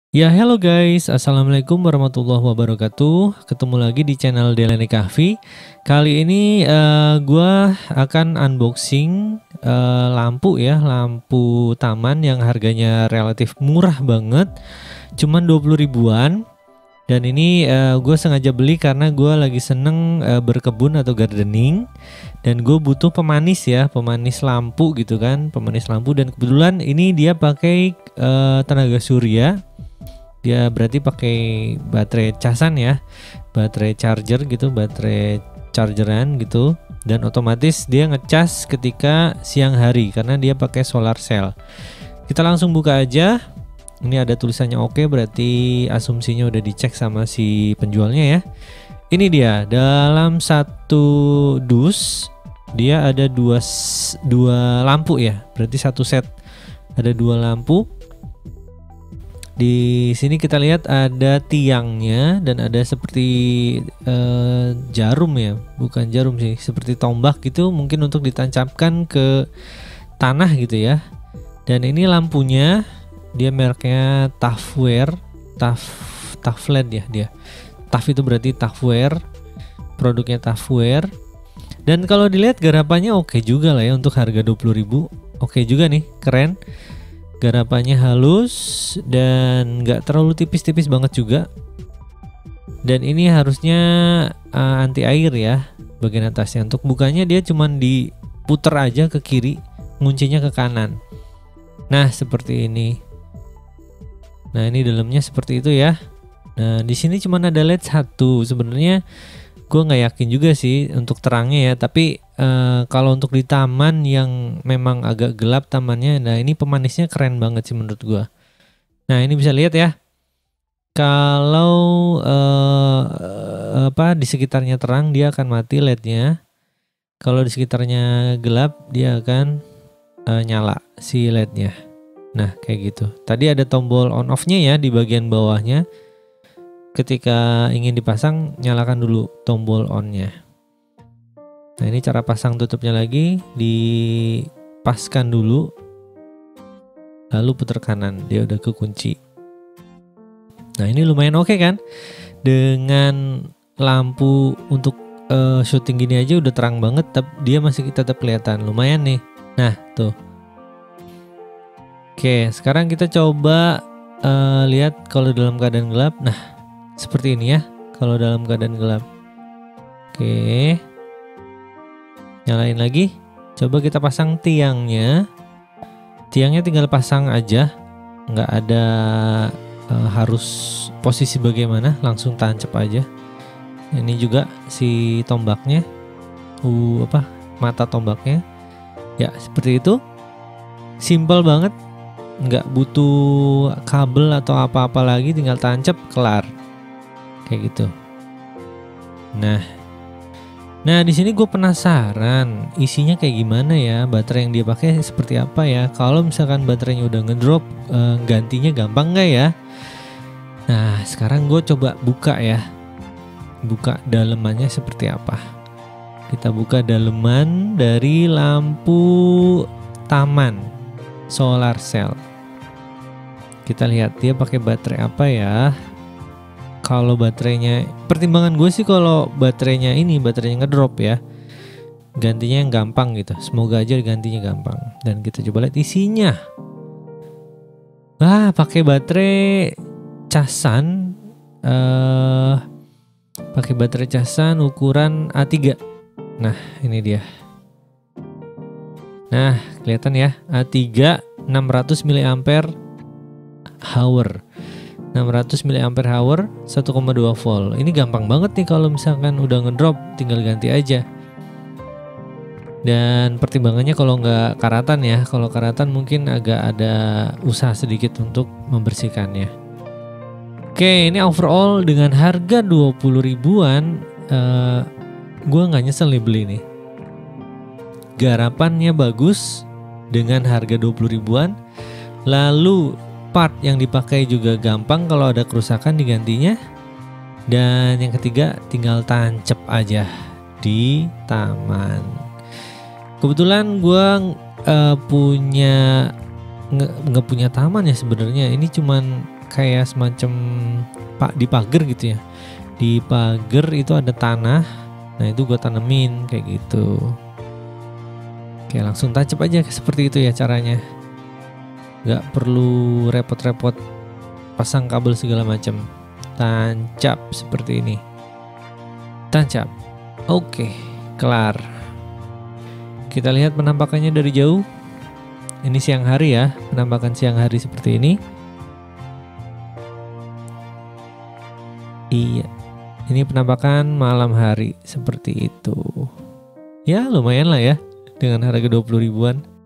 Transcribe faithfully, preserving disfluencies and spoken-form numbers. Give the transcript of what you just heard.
Ya, hello guys, assalamualaikum warahmatullahi wabarakatuh. Ketemu lagi di channel Delani Kahfi. Kali ini uh, gue akan unboxing uh, lampu ya, lampu taman yang harganya relatif murah banget, cuman dua puluh ribuan. Dan ini uh, gue sengaja beli karena gue lagi seneng uh, berkebun atau gardening, dan gue butuh pemanis ya, pemanis lampu gitu kan, pemanis lampu. Dan kebetulan ini dia pakai uh, tenaga surya. Dia berarti pakai baterai casan ya, baterai charger gitu, baterai chargeran gitu, dan otomatis dia ngecas ketika siang hari karena dia pakai solar cell. Kita langsung buka aja. Ini ada tulisannya oke, berarti asumsinya udah dicek sama si penjualnya ya. Ini dia, dalam satu dus dia ada dua dua lampu ya, berarti satu set ada dua lampu. Di sini kita lihat ada tiangnya dan ada seperti eh, jarum ya, bukan jarum sih, seperti tombak gitu, mungkin untuk ditancapkan ke tanah gitu ya. Dan ini lampunya, dia mereknya Tafware, Taf Tafled ya dia. Taf itu berarti Tafware, produknya Tafware. Dan kalau dilihat garapannya oke juga lah ya untuk harga dua puluh ribu. Oke juga nih, keren. Garapannya halus dan nggak terlalu tipis-tipis banget juga. Dan ini harusnya uh, anti air ya bagian atasnya. Untuk bukanya dia cuman diputer aja ke kiri, nguncinya ke kanan. Nah seperti ini. Nah ini dalamnya seperti itu ya. Nah di sini cuman ada L E D satu. Sebenarnya gue nggak yakin juga sih untuk terangnya ya, tapi uh, kalau untuk di taman yang memang agak gelap tamannya, nah ini pemanisnya keren banget sih menurut gue. Nah ini bisa lihat ya, kalau uh, apa di sekitarnya terang dia akan mati L E D-nya, kalau di sekitarnya gelap dia akan uh, nyala si L E D-nya. Nah kayak gitu. Tadi ada tombol on off-nya ya di bagian bawahnya. Ketika ingin dipasang, nyalakan dulu tombol on-nya. Nah ini cara pasang tutupnya lagi, dipaskan dulu, lalu putar kanan, dia udah kekunci. Nah ini lumayan oke kan, dengan lampu untuk uh, syuting gini aja udah terang banget, tapi dia masih tetap kelihatan, lumayan nih. Nah tuh. Oke, sekarang kita coba uh, lihat kalau dalam keadaan gelap. Nah seperti ini ya, kalau dalam keadaan gelap. Oke, nyalain lagi. Coba kita pasang tiangnya. Tiangnya tinggal pasang aja, nggak ada uh, harus posisi bagaimana, langsung tancap aja. Ini juga si tombaknya, uh apa mata tombaknya. Ya seperti itu, simple banget, nggak butuh kabel atau apa-apa lagi, tinggal tancap, kelar. Kayak gitu. Nah, nah di sini gue penasaran isinya kayak gimana ya, baterai yang dia pakai seperti apa ya. Kalau misalkan baterainya udah ngedrop, eh, gantinya gampang nggak ya? Nah, sekarang gue coba buka ya, buka dalemannya seperti apa. Kita buka daleman dari lampu taman solar cell. Kita lihat dia pakai baterai apa ya. Kalau baterainya, pertimbangan gue sih kalau baterainya ini baterainya ngedrop ya, gantinya yang gampang gitu. Semoga aja gantinya gampang. Dan kita coba lihat isinya. Wah, pakai baterai casan, uh, pakai baterai casan ukuran A tiga. Nah ini dia. Nah kelihatan ya, A tiga enam ratus miliampere hour. enam ratus miliampere hour, satu koma dua volt. Ini gampang banget nih kalau misalkan udah ngedrop, tinggal ganti aja. Dan pertimbangannya kalau nggak karatan ya, kalau karatan mungkin agak ada usaha sedikit untuk membersihkannya. Oke, ini overall dengan harga dua puluh ribuan, uh, gue nggak nyesel nih beli nih. Garapannya bagus dengan harga dua puluh ribuan, lalu part yang dipakai juga gampang, kalau ada kerusakan digantinya. Dan yang ketiga, tinggal tancap aja di taman. Kebetulan gue uh, punya nggak punya taman ya sebenarnya. Ini cuman kayak semacam pak di pagar gitu ya. Di pagar itu ada tanah. Nah itu gue tanemin kayak gitu. Oke, langsung tancap aja seperti itu ya caranya. Gak perlu repot-repot pasang kabel segala macam. Tancap seperti ini. Tancap. Oke, kelar. Kita lihat penampakannya dari jauh. Ini siang hari ya, penampakan siang hari seperti ini. Iya, ini penampakan malam hari seperti itu. Ya lumayan lah ya, dengan harga dua puluh ribuan.